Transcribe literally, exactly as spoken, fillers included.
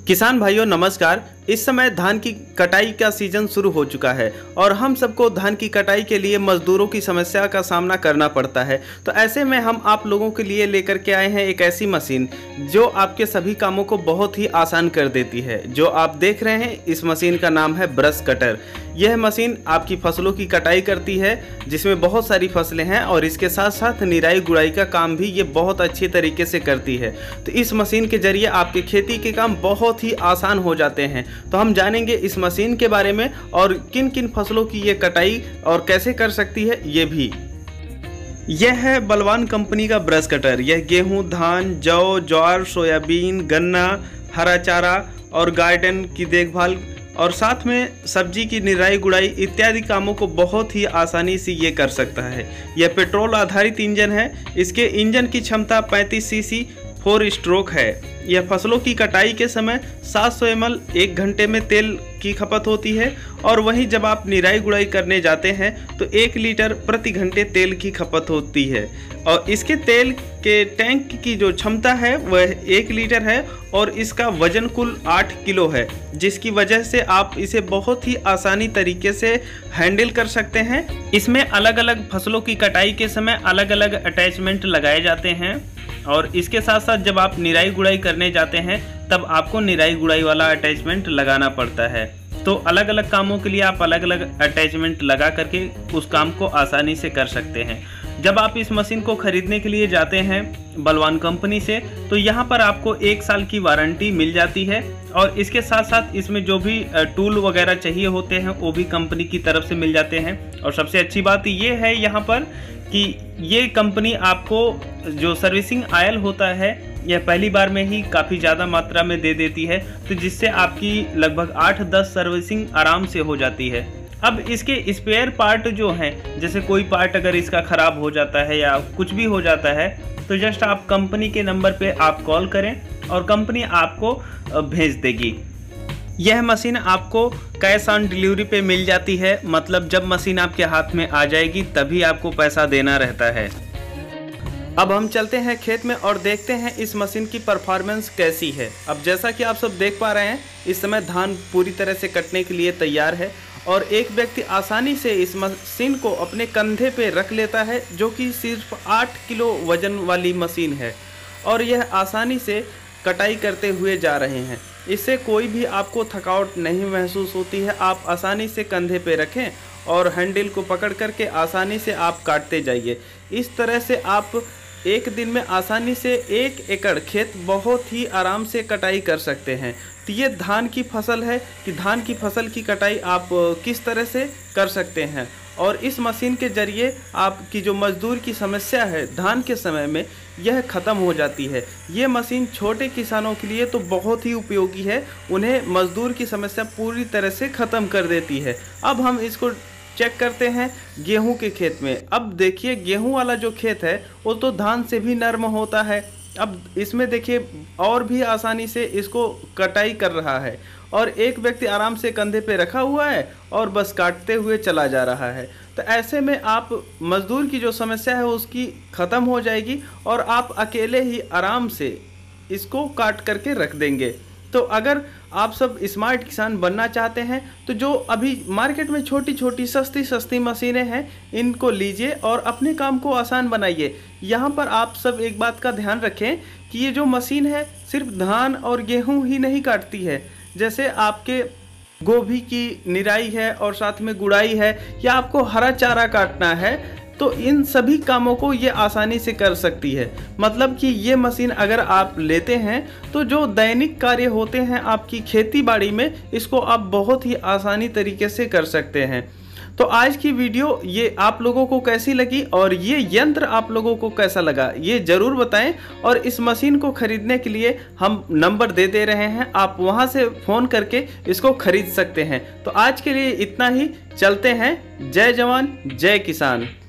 किसान भाइयों नमस्कार। इस समय धान की कटाई का सीजन शुरू हो चुका है और हम सबको धान की कटाई के लिए मजदूरों की समस्या का सामना करना पड़ता है। तो ऐसे में हम आप लोगों के लिए लेकर के आए हैं एक ऐसी मशीन जो आपके सभी कामों को बहुत ही आसान कर देती है। जो आप देख रहे हैं इस मशीन का नाम है ब्रश कटर। यह मशीन आपकी फसलों की कटाई करती है जिसमें बहुत सारी फसलें हैं और इसके साथ साथ निराई गुड़ाई का काम भी ये बहुत अच्छे तरीके से करती है। तो इस मशीन के जरिए आपके खेती के काम बहुत ही आसान हो जाते हैं। तो हम जानेंगे इस मशीन के बारे में और किन किन फसलों की ये कटाई और कैसे कर सकती है ये भी। यह है बलवान कंपनी का ब्रश कटर। यह गेहूं, धान, जौ, ज्वार, सोयाबीन, गन्ना, हरा चारा और गार्डन की देखभाल और साथ में सब्जी की निराई गुड़ाई इत्यादि कामों को बहुत ही आसानी से ये कर सकता है। यह पेट्रोल आधारित इंजन है। इसके इंजन की क्षमता पैंतीस सीसी फोर स्ट्रोक है। यह फसलों की कटाई के समय सात सौ एम एल एक घंटे में तेल की खपत होती है और वहीं जब आप निराई गुड़ाई करने जाते हैं तो एक लीटर प्रति घंटे तेल की खपत होती है। और इसके तेल के टैंक की जो क्षमता है वह एक लीटर है और इसका वजन कुल आठ किलो है, जिसकी वजह से आप इसे बहुत ही आसानी तरीके से हैंडल कर सकते हैं। इसमें अलग अलग फसलों की कटाई के समय अलग अलग अटैचमेंट लगाए जाते हैं और इसके साथ साथ जब आप निराई गुड़ाई करने जाते हैं तब आपको निराई गुड़ाई वाला अटैचमेंट लगाना पड़ता है। तो अलग अलग कामों के लिए आप अलग अलग अटैचमेंट लगा करके उस काम को आसानी से कर सकते हैं। जब आप इस मशीन को खरीदने के लिए जाते हैं बलवान कंपनी से तो यहाँ पर आपको एक साल की वारंटी मिल जाती है और इसके साथ साथ इसमें जो भी टूल वगैरह चाहिए होते हैं वो भी कंपनी की तरफ से मिल जाते हैं। और सबसे अच्छी बात ये है यहाँ पर कि ये कंपनी आपको जो सर्विसिंग आयल होता है यह पहली बार में ही काफ़ी ज़्यादा मात्रा में दे देती है, तो जिससे आपकी लगभग आठ दस सर्विसिंग आराम से हो जाती है। अब इसके स्पेयर पार्ट जो हैं, जैसे कोई पार्ट अगर इसका ख़राब हो जाता है या कुछ भी हो जाता है तो जस्ट आप कंपनी के नंबर पे आप कॉल करें और कंपनी आपको भेज देगी। यह मशीन आपको कैश ऑन डिलीवरी पे मिल जाती है, मतलब जब मशीन आपके हाथ में आ जाएगी तभी आपको पैसा देना रहता है। अब हम चलते हैं खेत में और देखते हैं इस मशीन की परफॉर्मेंस कैसी है। अब जैसा कि आप सब देख पा रहे हैं इस समय धान पूरी तरह से कटने के लिए तैयार है और एक व्यक्ति आसानी से इस मशीन को अपने कंधे पे रख लेता है, जो कि सिर्फ आठ किलो वजन वाली मशीन है और यह आसानी से कटाई करते हुए जा रहे हैं। इससे कोई भी आपको थकावट नहीं महसूस होती है। आप आसानी से कंधे पे रखें और हैंडल को पकड़ करके आसानी से आप काटते जाइए। इस तरह से आप एक दिन में आसानी से एक एकड़ खेत बहुत ही आराम से कटाई कर सकते हैं। तो ये धान की फसल है कि धान की फसल की कटाई आप किस तरह से कर सकते हैं और इस मशीन के जरिए आपकी जो मजदूर की समस्या है धान के समय में यह ख़त्म हो जाती है। ये मशीन छोटे किसानों के लिए तो बहुत ही उपयोगी है, उन्हें मजदूर की समस्या पूरी तरह से ख़त्म कर देती है। अब हम इसको चेक करते हैं गेहूं के खेत में। अब देखिए गेहूं वाला जो खेत है वो तो धान से भी नर्म होता है। अब इसमें देखिए और भी आसानी से इसको कटाई कर रहा है और एक व्यक्ति आराम से कंधे पे रखा हुआ है और बस काटते हुए चला जा रहा है। तो ऐसे में आप मजदूर की जो समस्या है उसकी ख़त्म हो जाएगी और आप अकेले ही आराम से इसको काट करके रख देंगे। तो अगर आप सब स्मार्ट किसान बनना चाहते हैं तो जो अभी मार्केट में छोटी छोटी सस्ती सस्ती मशीनें हैं इनको लीजिए और अपने काम को आसान बनाइए। यहाँ पर आप सब एक बात का ध्यान रखें कि ये जो मशीन है सिर्फ धान और गेहूं ही नहीं काटती है। जैसे आपके गोभी की निराई है और साथ में गुड़ाई है या आपको हरा चारा काटना है तो इन सभी कामों को ये आसानी से कर सकती है। मतलब कि ये मशीन अगर आप लेते हैं तो जो दैनिक कार्य होते हैं आपकी खेती बाड़ी में इसको आप बहुत ही आसानी तरीके से कर सकते हैं। तो आज की वीडियो ये आप लोगों को कैसी लगी और ये यंत्र आप लोगों को कैसा लगा ये ज़रूर बताएं और इस मशीन को ख़रीदने के लिए हम नंबर दे दे रहे हैं, आप वहां से फ़ोन करके इसको ख़रीद सकते हैं। तो आज के लिए इतना ही, चलते हैं। जय जवान जय किसान।